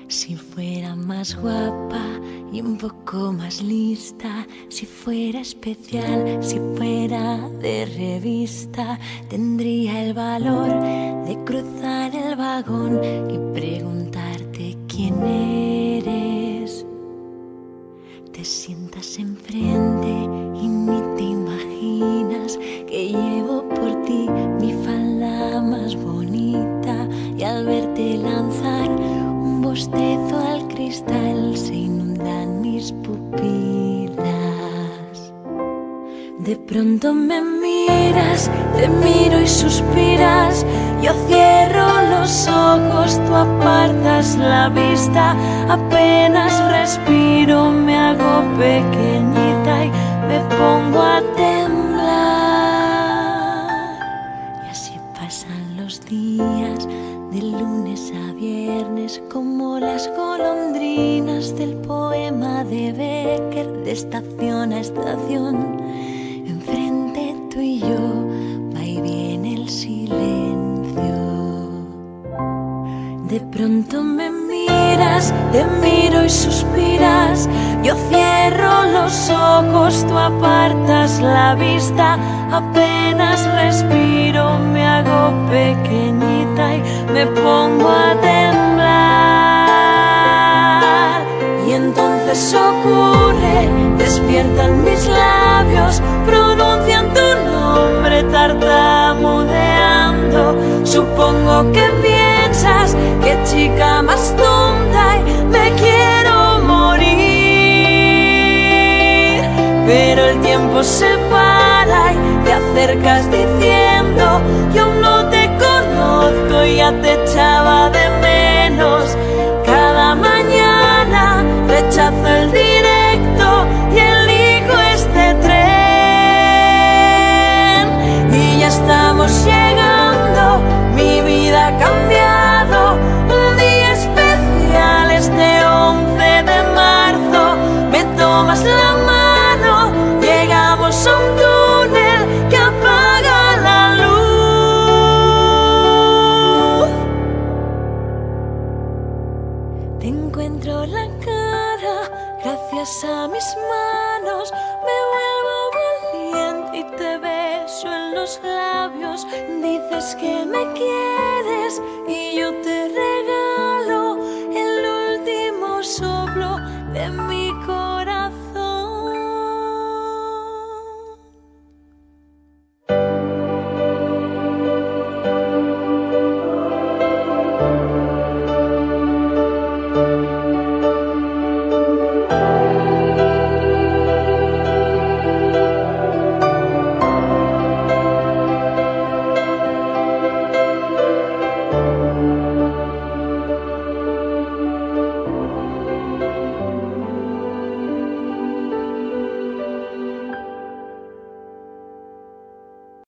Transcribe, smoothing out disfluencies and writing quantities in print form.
Si fuera más guapa y un poco más lista, si fuera especial, si fuera de revista, tendría el valor de cruzar el vagón y preguntarte quién eres. Te sientas enfrente y ni te imaginas que llevo por ti mi falda más bonita, y al verte lanzar un bostezo al cristal se inundan mis pupilas. De pronto me miras, te miro y suspiras, yo cierro los ojos, tú apartas la vista, apenas respiro, me hago pequeñita y me pongo a temblar. Y así pasan los días, de lunes a viernes, como las golondrinas del poema de Becker, de estación a estación. Enfrente tú y yo, va y viene el silencio. De pronto me miras, te miro y suspiras, yo cierro los ojos, tú apartas la vista, apenas respiro, me hago pequeñita y me pongo a temblar. Y entonces ocurre, despiertan mis labios, pronuncian tu nombre tartamudeando. Supongo que piensas, qué chica más tonta, y me quiero morir. Pero el tiempo se para y te acercas diciendo, yo no te conozco y ya te echaba de menos. Cada mañana rechazo el directo y elijo este tren. Y ya estamos llegando, mi vida ha cambiado. Un día especial, este 11 de marzo. Me tomas la mano, llegamos a un túnel que apaga la luz. Te encuentro la cara, gracias a mis manos me vuelvo valiente y te beso en los labios. Dices que me quieres y yo te